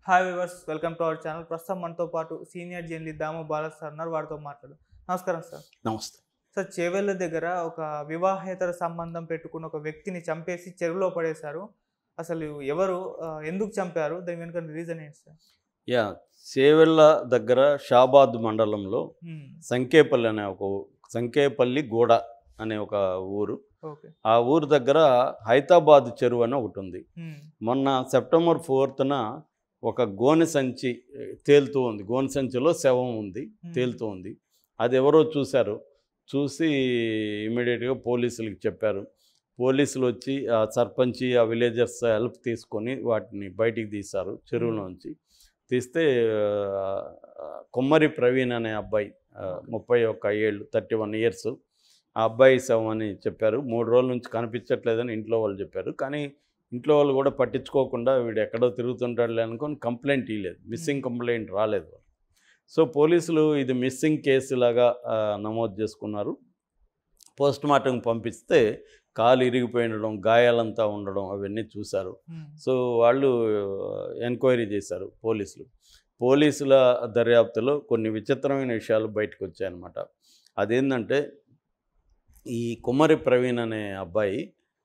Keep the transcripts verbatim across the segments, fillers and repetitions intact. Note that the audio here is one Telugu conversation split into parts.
Hi viewers, welcome to our channel. ప్రస్తుతం మనతో పాటు senior journalist Damu Balaji sir ఉన్నారు. వారితో మాట్లాడు. నమస్కారం సార్. నమస్తే. సార్, చెవెళ్ళ దగ్గర ఒక వివాహేతర సంబంధం పెట్టుకున్న ఒక వ్యక్తిని చంపేసి చెరువులో పడేశారు. అసలు ఎవరు, ఎందుకు చంపారు, దాని వెనుక రీజన్ ఏంటి సార్? యా చేవెళ్ళ దగ్గర షాబాద్ మండలంలో సంకేపల్లి అనే ఒక సంకేపల్లి గూడ అనే ఒక ఊరు. ఆ ఊరు దగ్గర హైదరాబాద్ చెరువు అని ఒకటి ఉంది. మొన్న సెప్టెంబర్ ఫోర్త్న ఒక గోనె సంచి తేలుతూ ఉంది. గోనె సంచిలో శవం ఉంది, తేలుతూ ఉంది. అది ఎవరో చూశారు. చూసి ఇమీడియట్గా పోలీసులకు చెప్పారు. పోలీసులు వచ్చి ఆ సర్పంచి, ఆ విలేజర్స్ హెల్ప్ తీసుకొని వాటిని బయటికి తీశారు. చెరువులోంచి తీస్తే కొమ్మరి ప్రవీణ్ అనే అబ్బాయి, ముప్పై ఒక్క ఏళ్ళు థర్టీ వన్ ఇయర్స్ ఆ అబ్బాయి శవం అని చెప్పారు. మూడు రోజుల నుంచి కనిపించట్లేదని ఇంట్లో వాళ్ళు చెప్పారు. కానీ ఇంట్లో వాళ్ళు కూడా పట్టించుకోకుండా వీడు ఎక్కడో తిరుగుతుంటాడులే అనుకొని కంప్లైంట్ ఇవ్వలేదు. మిస్సింగ్ కంప్లైంట్ రాలేదు. సో పోలీసులు ఇది మిస్సింగ్ కేసు లాగా నమోదు చేసుకున్నారు. పోస్ట్ మార్టం పంపిస్తే కాలు ఇరిగిపోయి ఉండడం, గాయాలంతా ఉండడం అవన్నీ చూశారు. సో వాళ్ళు ఎంక్వైరీ చేశారు పోలీసులు. పోలీసుల దర్యాప్తులో కొన్ని విచిత్రమైన విషయాలు బయటకు వచ్చాయన్నమాట. అదేంటంటే ఈ కుమ్మరి ప్రవీణ్ అనే అబ్బాయి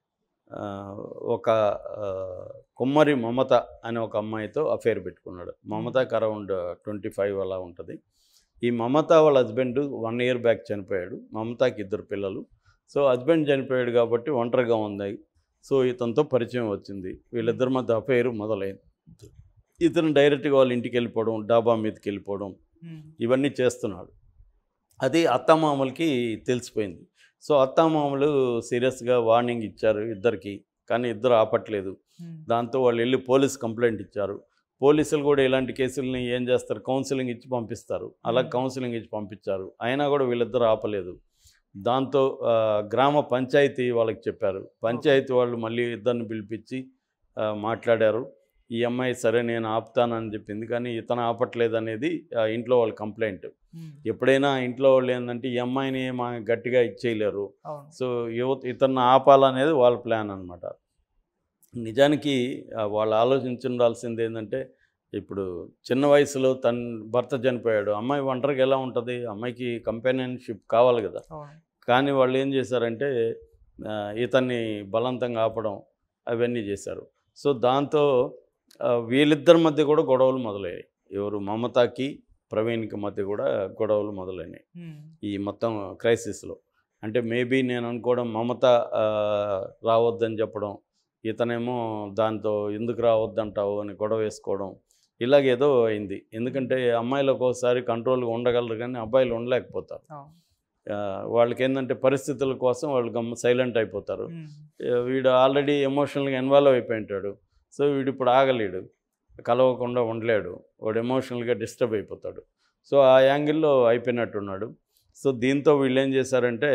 ఒక కుమ్మరి మమత అనే ఒక అమ్మాయితో అఫేర్ పెట్టుకున్నాడు. మమతకు అరౌండ్ ట్వంటీ ఫైవ్ అలా ఉంటుంది. ఈ మమత వాళ్ళ హస్బెండ్ వన్ ఇయర్ బ్యాక్ చనిపోయాడు. మమతకి ఇద్దరు పిల్లలు. సో హస్బెండ్ చనిపోయాడు కాబట్టి ఒంటరిగా ఉంది. సో ఇతనితో పరిచయం వచ్చింది. వీళ్ళిద్దరి మధ్య అఫేర్ మొదలైంది. ఇతను డైరెక్ట్గా వాళ్ళ ఇంటికి వెళ్ళిపోవడం, డాబా మీదకి వెళ్ళిపోవడం ఇవన్నీ చేస్తున్నాడు. అది అత్తమామలకి తెలిసిపోయింది. సో అత్తామామలు సీరియస్గా వార్నింగ్ ఇచ్చారు ఇద్దరికి. కానీ ఇద్దరు ఆపట్లేదు. దాంతో వాళ్ళు వెళ్ళి పోలీస్ కంప్లైంట్ ఇచ్చారు. పోలీసులు కూడా ఇలాంటి కేసులని ఏం చేస్తారు, కౌన్సిలింగ్ ఇచ్చి పంపిస్తారు. అలా కౌన్సిలింగ్ ఇచ్చి పంపించారు. అయినా కూడా వీళ్ళిద్దరు ఆపలేదు. దాంతో గ్రామ పంచాయతీ వాళ్ళకి చెప్పారు. పంచాయతీ వాళ్ళు మళ్ళీ ఇద్దరిని పిలిపించి మాట్లాడారు. ఈ అమ్మాయి సరే నేను ఆపుతానని చెప్పింది, కానీ ఇతను ఆపట్లేదు అనేది ఇంట్లో వాళ్ళ కంప్లైంట్. ఎప్పుడైనా ఇంట్లో వాళ్ళు ఏంటంటే ఈ అమ్మాయిని మా గట్టిగా ఇచ్చేయలేరు. సో యువత ఇతన్ని ఆపాలనేది వాళ్ళ ప్లాన్ అనమాట. నిజానికి వాళ్ళు ఆలోచించాల్సింది ఏంటంటే, ఇప్పుడు చిన్న వయసులో తన భర్త చనిపోయాడు, అమ్మాయి ఒంటరికి ఎలా ఉంటుంది, అమ్మాయికి కంపానియన్షిప్ కావాలి కదా. కానీ వాళ్ళు ఏం చేశారంటే ఇతన్ని బలవంతంగా ఆపడం అవన్నీ చేశారు. సో దాంతో వీళ్ళిద్దరి మధ్య కూడా గొడవలు మొదలయ్యాయి. ఎవరు మమతకి ప్రవీణ్కి మధ్య కూడా గొడవలు మొదలైనాయి ఈ మొత్తం క్రైసిస్లో. అంటే మేబీ నేను అనుకోవడం మమత రావద్దని చెప్పడం, ఇతనేమో దాంతో ఎందుకు రావద్దంటావు అని గొడవ వేసుకోవడం, ఇలాగేదో అయింది. ఎందుకంటే అమ్మాయిలు ఒక్కోసారి కంట్రోల్గా ఉండగలరు కానీ అబ్బాయిలు ఉండలేకపోతారు. వాళ్ళకి ఏంటంటే పరిస్థితుల కోసం వాళ్ళు గమ్మ సైలెంట్ అయిపోతారు. వీడు ఆల్రెడీ ఎమోషనల్గా ఇన్వాల్వ్ అయిపోయి ఉంటాడు. సో వీడు ఇప్పుడు ఆగలేడు, కలవకుండా ఉండలేడు, వాడు ఎమోషనల్గా డిస్టర్బ్ అయిపోతాడు. సో ఆ యాంగిల్లో అయిపోయినట్టున్నాడు. సో దీంతో వీళ్ళు ఏం చేశారంటే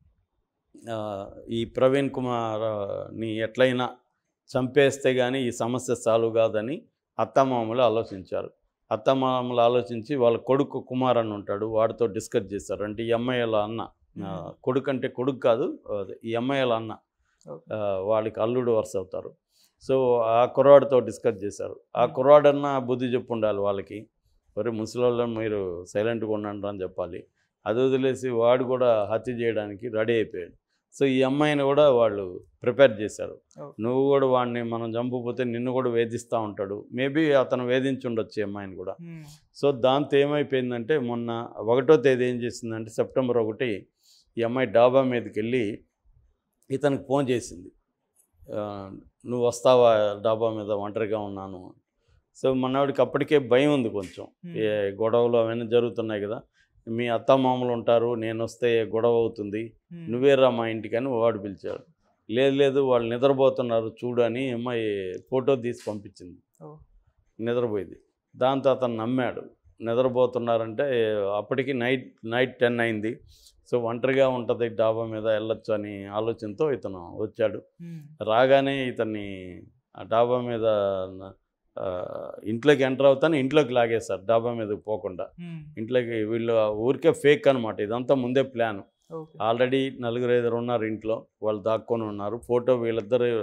ఈ ప్రవీణ్ కుమార్ని ఎట్లయినా చంపేస్తే కానీ ఈ సమస్య సాల్వ్ కాదని అత్తమామలు ఆలోచించారు. అత్తమామలు ఆలోచించి వాళ్ళ కొడుకు కుమార్ అని ఉంటాడు, వాడితో డిస్కస్ చేశారు. అంటే ఈ అమ్మాయిల అన్న, కొడుకు అంటే కొడుకు కాదు, ఈ అమ్మాయిల అన్న, వాళ్ళకి అల్లుడు వరుస అవుతారు. సో ఆ కుర్రాడితో డిస్కస్ చేశారు. ఆ కుర్రాడన్నా బుద్ధి చెప్పు ఉండాలి వాళ్ళకి, మరి ముసలిళ్ళని మీరు సైలెంట్గా ఉండండి అని చెప్పాలి. అది వదిలేసి వాడు కూడా హత్య చేయడానికి రెడీ అయిపోయాడు. సో ఈ అమ్మాయిని కూడా వాళ్ళు ప్రిపేర్ చేశారు. నువ్వు కూడా వాడిని మనం చంపకపోతే నిన్ను కూడా వేధిస్తూ ఉంటాడు. మేబీ అతను వేధించి ఉండొచ్చు ఈ అమ్మాయిని కూడా. సో దాంతో ఏమైపోయిందంటే మొన్న ఒకటో తేదీ ఏం చేసిందంటే సెప్టెంబర్ ఒకటి ఈ అమ్మాయి డాబా మీదకి వెళ్ళి ఇతనికి ఫోన్ చేసింది, నువ్వు వస్తావా డాబా మీద, ఒంటరిగా ఉన్నాను. సో మనవాడికి అప్పటికే భయం ఉంది కొంచెం, ఏ గొడవలు అవన్నీ జరుగుతున్నాయి కదా, మీ అత్తమామలు ఉంటారు, నేను వస్తే గొడవ అవుతుంది, నువ్వేరా మా ఇంటికి అని వాడు పిలిచాడు. లేదు లేదు వాళ్ళు నిద్రపోతున్నారు చూడు అని అమ్మాయి ఫోటో తీసి పంపించింది. నిద్రపోయింది. దాంతో అతను నమ్మాడు, నిద్రపోతున్నారంటే అప్పటికి నైట్ నైట్ టెన్ అయింది. సో ఒంటరిగా ఉంటుంది డాబా మీద, వెళ్ళొచ్చు అని ఆలోచనతో ఇతను వచ్చాడు. రాగానే ఇతన్ని ఆ డాబా మీద ఇంట్లోకి ఎంటర్ అవుతాను ఇంట్లోకి లాగేశారు, డాబా మీదకి పోకుండా. ఇంట్లోకి వీళ్ళు ఊరికే ఫేక్ అనమాట, ఇదంతా ముందే ప్లాన్. ఆల్రెడీ నలుగురు ఐదుగురు ఉన్నారు ఇంట్లో, వాళ్ళు దాక్కొని ఉన్నారు. ఫోటో వీళ్ళిద్దరు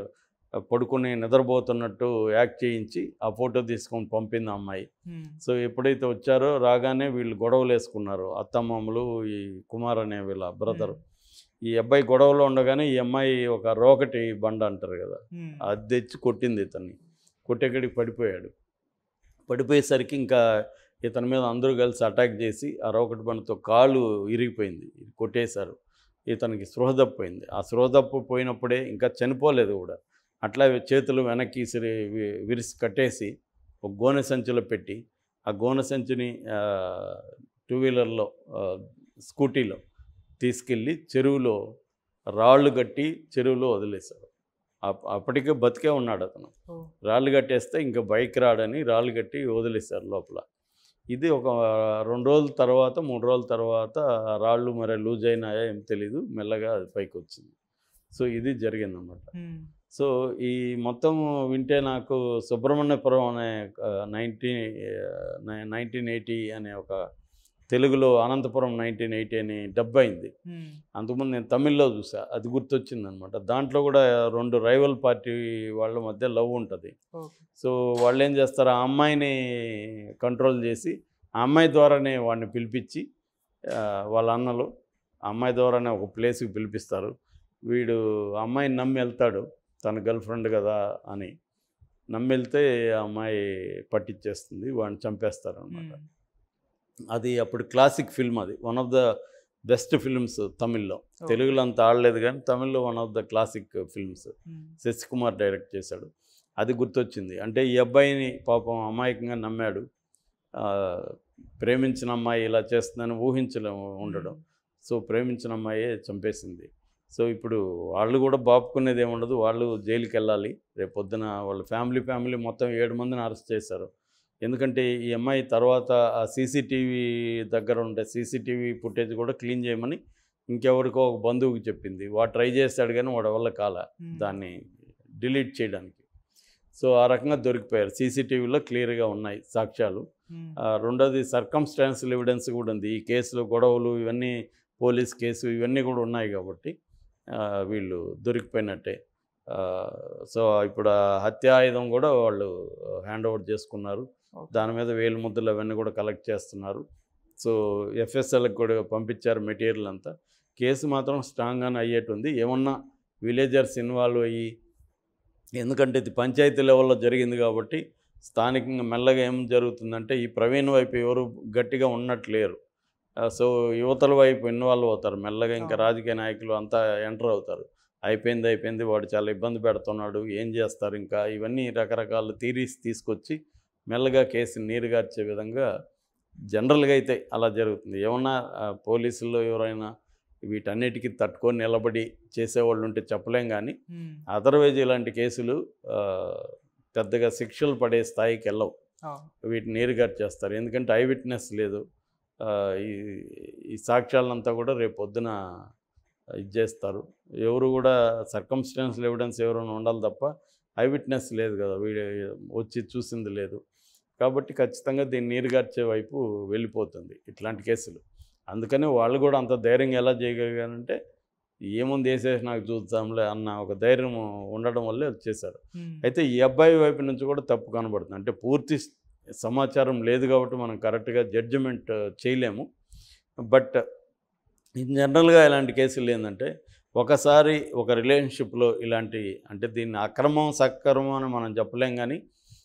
పడుకుని నిద్రపోతున్నట్టు యాక్ట్ చేయించి ఆ ఫోటో తీసుకొని పంపింది ఆ అమ్మాయి. సో ఎప్పుడైతే వచ్చారో రాగానే వీళ్ళు గొడవలు వేసుకున్నారు, అత్తమ్మమ్మలు ఈ కుమార్ అనే వీళ్ళ బ్రదరు. ఈ అబ్బాయి గొడవలో ఉండగానే ఈ అమ్మాయి ఒక రోకటి బండ అంటారు కదా, అది తెచ్చి కొట్టింది ఇతన్ని. కొట్టేకడికి పడిపోయాడు. పడిపోయేసరికి ఇంకా ఇతని మీద అందరూ కలిసి అటాక్ చేసి ఆ రోకటి బండతో కాలు ఇరిగిపోయింది, కొట్టేశారు. ఇతనికి స్పృహ తప్పిపోయింది. ఆ స్పృహ తప్పిపోయినప్పుడే ఇంకా చనిపోలేదు కూడా, అట్లా చేతులు వెనక్కి విసిరి విరిసి కట్టేసి ఒక గోనె సంచిలో పెట్టి ఆ గోనె సంచిని టూ వీలర్లో స్కూటీలో తీసుకెళ్ళి చెరువులో రాళ్ళు కట్టి చెరువులో వదిలేశారు. అప్పటికే బతికే ఉన్నాడు అతను. రాళ్ళు కట్టేస్తే ఇంకా బైక్ రాడని రాళ్ళు కట్టి వదిలేశారు లోపల. ఇది ఒక రెండు రోజుల తర్వాత మూడు రోజుల తర్వాత రాళ్ళు మరి లూజ్ అయినాయా ఏం తెలీదు, మెల్లగా అది పైకి వచ్చింది. సో ఇది జరిగిందన్నమాట. సో ఈ మొత్తం వింటే నాకు సుబ్రహ్మణ్యపురం అనే నైన్టీన్ నైన్టీన్ ఎయిటీ అనే ఒక తెలుగులో అనంతపురం నైన్టీన్ ఎయిటీ అని డబ్ అయింది. అంతకుముందు నేను తమిళ్లో చూసా, అది గుర్తొచ్చింది అనమాట. దాంట్లో కూడా రెండు రైవల్ పార్టీ వాళ్ళ మధ్య లవ్ ఉంటుంది. సో వాళ్ళు ఏం చేస్తారు, ఆ అమ్మాయిని కంట్రోల్ చేసి ఆ అమ్మాయి ద్వారానే వాడిని పిలిపించి వాళ్ళ అన్నలు ఆ అమ్మాయి ద్వారానే ఒక ప్లేస్కి పిలిపిస్తారు. వీడు అమ్మాయిని నమ్మి వెళ్తాడు, తన గర్ల్ ఫ్రెండ్ కదా అని నమ్మి వెళ్తే ఆ అమ్మాయి పట్టించేస్తుంది, వాడిని చంపేస్తారు అనమాట. అది అప్పుడు క్లాసిక్ ఫిల్మ్, అది one of the best films తమిళ్లో. తెలుగులో అంత ఆడలేదు కానీ తమిళ్లో one of the classic films. Sasikumar direct చేశాడు. అది గుర్తొచ్చింది. అంటే ఈ అబ్బాయిని పాపం అమాయకంగా నమ్మాడు, ప్రేమించిన అమ్మాయి ఇలా చేస్తుందని ఊహించలేము ఉండడం. సో ప్రేమించిన అమ్మాయే చంపేసింది. సో ఇప్పుడు వాళ్ళు కూడా బాపుకునేది ఏముండదు, వాళ్ళు జైలుకి వెళ్ళాలి రేపు పొద్దున. వాళ్ళ ఫ్యామిలీ ఫ్యామిలీ మొత్తం ఏడు మందిని అరెస్ట్ చేశారు. ఎందుకంటే ఈ అమ్మాయి తర్వాత ఆ సీసీటీవీ దగ్గర ఉండే సీసీటీవీ ఫుటేజ్ కూడా క్లీన్ చేయమని ఇంకెవరికో ఒక బంధువుకి చెప్పింది. వాడు ట్రై చేస్తాడు కానీ వాడి వల్ల కాల దాన్ని డిలీట్ చేయడానికి. సో ఆ రకంగా దొరికిపోయారు. సీసీటీవీలో క్లియర్గా ఉన్నాయి సాక్ష్యాలు. రెండోది సర్కమ్స్టాన్షియల్ ఎవిడెన్స్ కూడా ఉంది. ఈ కేసులో గొడవలు ఇవన్నీ పోలీస్ కేసు ఇవన్నీ కూడా ఉన్నాయి కాబట్టి వీళ్ళు దొరికిపోయినట్టే. సో ఇప్పుడు ఆ హత్య ఆయుధం కూడా వాళ్ళు హ్యాండ్ ఓవర్ చేసుకున్నారు. దాని మీద వేలు ముద్రలు అవన్నీ కూడా కలెక్ట్ చేస్తున్నారు. సో ఎఫ్ఎస్ఎల్కి కూడా పంపించారు మెటీరియల్ అంతా. కేసు మాత్రం స్ట్రాంగ్గానే అయ్యేటుంది. ఏమన్నా విలేజర్స్ ఇన్వాల్వ్ అయ్యి, ఎందుకంటే ఇది పంచాయతీ లెవెల్లో జరిగింది కాబట్టి స్థానికంగా మెల్లగా ఏం జరుగుతుందంటే ఈ ప్రవీణ్ వైపు ఎవరు గట్టిగా ఉన్నట్లేరు. సో యువతల వైపు ఇన్వాల్వ్ అవుతారు మెల్లగా. ఇంకా రాజకీయ నాయకులు అంతా ఎంటర్ అవుతారు. అయిపోయింది అయిపోయింది వాడు చాలా ఇబ్బంది పెడుతున్నాడు, ఏం చేస్తారు ఇంకా, ఇవన్నీ రకరకాల థీరీస్ తీసుకొచ్చి మెల్లగా కేసుని నీరుగార్చే విధంగా జనరల్గా అయితే అలా జరుగుతుంది. ఏమన్నా పోలీసుల్లో ఎవరైనా వీటన్నిటికీ తట్టుకొని నిలబడి చేసేవాళ్ళు ఉంటే చెప్పలేం, కానీ అదర్వైజ్ ఇలాంటి కేసులు పెద్దగా శిక్షలు పడే స్థాయికి వెళ్ళవు. వీటిని నీరుగార్చేస్తారు. ఎందుకంటే ఐ విట్నెస్ లేదు. ఈ ఈ సాక్ష్యాలంతా కూడా రేపు పొద్దున ఇది చేస్తారు. ఎవరు కూడా సర్కమ్స్టాన్షియల్ ఎవిడెన్స్ ఎవరైనా ఉండాలి తప్ప ఐ విట్నెస్ లేదు కదా, వీడు వచ్చి చూసింది లేదు. కాబట్టి ఖచ్చితంగా దీన్ని నీరుగార్చే వైపు వెళ్ళిపోతుంది ఇట్లాంటి కేసులు. అందుకని వాళ్ళు కూడా అంత ధైర్యంగా ఎలా చేయగలిగారంటే ఏముంది వేసేసి నాకు చూద్దాంలే అన్న ఒక ధైర్యం ఉండడం వల్లే వచ్చేసారు. అయితే ఈ అబ్బాయి వైపు నుంచి కూడా తప్పు కనబడుతుంది. అంటే పూర్తి సమాచారం లేదు కాబట్టి మనం కరెక్ట్గా జడ్జిమెంట్ చేయలేము. బట్ ఇన్ జనరల్గా ఇలాంటి కేసులు ఏంటంటే ఒకసారి ఒక రిలేషన్షిప్లో ఇలాంటి, అంటే దీన్ని అక్రమం సక్రమం అని మనం చెప్పలేం, కానీ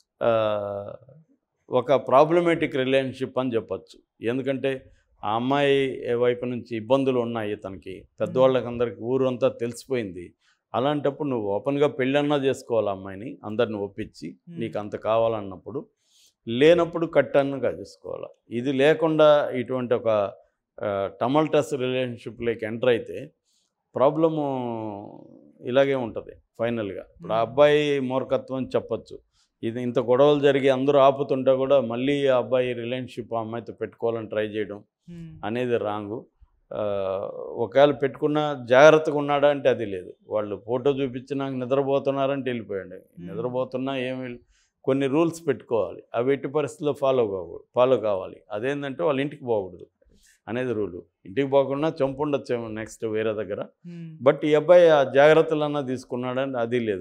ఒక ప్రాబ్లమేటిక్ రిలేషన్షిప్ అని చెప్పచ్చు. ఎందుకంటే ఆ అమ్మాయి వైపు నుంచి ఇబ్బందులు ఉన్నాయి తనకి, పెద్దవాళ్ళకి అందరికీ ఊరంతా తెలిసిపోయింది. అలాంటప్పుడు నువ్వు ఓపెన్గా పెళ్ళన్నా చేసుకోవాలి అమ్మాయిని, అందరిని ఒప్పించి నీకు అంత కావాలన్నప్పుడు. లేనప్పుడు కట్టన్నుగా చేసుకోవాలి. ఇది లేకుండా ఇటువంటి ఒక టమల్టస్ రిలేషన్షిప్లోకి ఎంటర్ అయితే ప్రాబ్లము ఇలాగే ఉంటుంది ఫైనల్గా. ఇప్పుడు ఆ అబ్బాయి మూర్ఖత్వం చెప్పచ్చు. ఇది ఇంత గొడవలు జరిగి అందరూ ఆపుతుంటే కూడా మళ్ళీ ఆ అబ్బాయి రిలేషన్షిప్ ఆ అమ్మాయితో పెట్టుకోవాలని ట్రై చేయడం అనేది రాంగు. ఒకవేళ పెట్టుకున్నా జాగ్రత్తగా ఉన్నాడా అంటే అది లేదు. వాళ్ళు ఫోటో చూపించినాక నిద్రపోతున్నారంటే వెళ్ళిపోయండి. నిద్రపోతున్నా ఏమి కొన్ని రూల్స్ పెట్టుకోవాలి, అవి ఎట్టి పరిస్థితుల్లో ఫాలో కాకూడదు ఫాలో కావాలి. అదేంటంటే వాళ్ళ ఇంటికి పోకూడదు అనేది రూలు. ఇంటికి పోకుండా చంపు ఉండొచ్చేమో నెక్స్ట్ వేరే దగ్గర. బట్ ఈ అబ్బాయి ఆ జాగ్రత్తలన్నా తీసుకున్నాడంటే అది లేదు.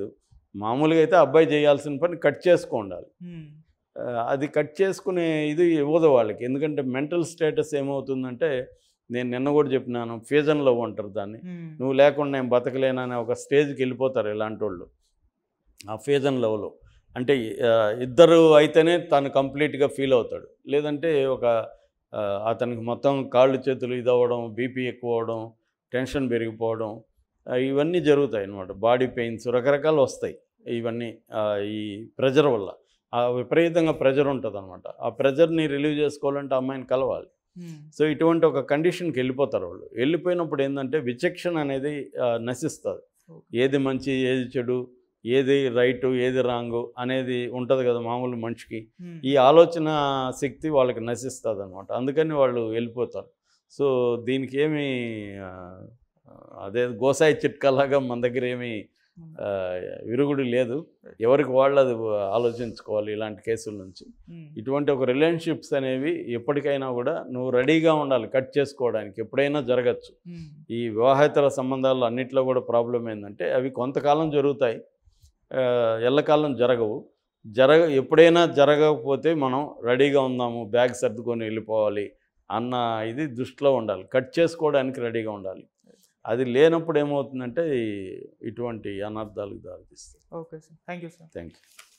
మామూలుగా అయితే అబ్బాయి చేయాల్సిన పని కట్ చేసుకో ఉండాలి. ఆ, అది కట్ చేసుకునే ఇది ఇవ్వదు వాళ్ళకి. ఎందుకంటే మెంటల్ స్టేటస్ ఏమవుతుందంటే, నేను నిన్న కూడా చెప్పినాను, ఫ్యూజన్ లవ్ అంటారు దాన్ని. నువ్వు లేకుండా నేను బతకలేననే ఒక స్టేజ్కి వెళ్ళిపోతారు ఇలాంటి వాళ్ళు ఆ ఫ్యూజన్ లవ్లో. అంటే ఆ, ఇద్దరు అయితేనే తను కంప్లీట్గా ఫీల్ అవుతాడు. లేదంటే ఒక ఆ, అతనికి మొత్తం కాళ్ళు చేతులు ఇదవ్వడం, బీపీ ఎక్కువ అవడం, టెన్షన్ పెరిగిపోవడం, ఆ, ఇవన్నీ జరుగుతాయి అన్నమాట. బాడీ పెయిన్స్ రకరకాలు వస్తాయి ఇవన్నీ ఆ, ఈ ప్రెజర్ వల్ల. ఆ విపరీతంగా ప్రెజర్ ఉంటుంది అనమాట. ఆ ప్రెజర్ని రిలీవ్ చేసుకోవాలంటే అమ్మాయిని కలవాలి. సో ఇటువంటి ఒక కండిషన్కి వెళ్ళిపోతారు వాళ్ళు. వెళ్ళిపోయినప్పుడు ఏంటంటే విచక్షణ అనేది ఆ, నశిస్తుంది. ఏది మంచి, ఏది చెడు, ఏది రైటు, ఏది రాంగు అనేది ఉంటుంది కదా మామూలు మనిషికి. ఈ ఆలోచన శక్తి వాళ్ళకి నశిస్తుంది అనమాట. అందుకని వాళ్ళు వెళ్ళిపోతారు. సో దీనికి ఏమి ఆ, అదే గోసాయి చిట్కాలాగా మన దగ్గర ఏమి ఆ, విరుగుడు లేదు. ఎవరికి వాళ్ళు అది ఆలోచించుకోవాలి ఇలాంటి కేసుల నుంచి. ఇటువంటి ఒక రిలేషన్షిప్స్ అనేవి ఎప్పటికైనా కూడా నువ్వు రెడీగా ఉండాలి కట్ చేసుకోవడానికి. ఎప్పుడైనా జరగచ్చు. ఈ వివాహేతర సంబంధాలు అన్నింటిలో కూడా ప్రాబ్లం ఏంటంటే అవి కొంతకాలం జరుగుతాయి, ఆ, ఎల్లకాలం జరగవు. జరగ ఎప్పుడైనా జరగకపోతే మనం రెడీగా ఉందాము, బ్యాగ్ సర్దుకొని వెళ్ళిపోవాలి అన్న ఇది దృష్టిలో ఉండాలి. కట్ చేసుకోవడానికి రెడీగా ఉండాలి. అది లేనప్పుడు ఏమవుతుందంటే ఇటువంటి అనర్థాలకు దారితీస్తుంది. Okay sir, thank you sir. Thank you.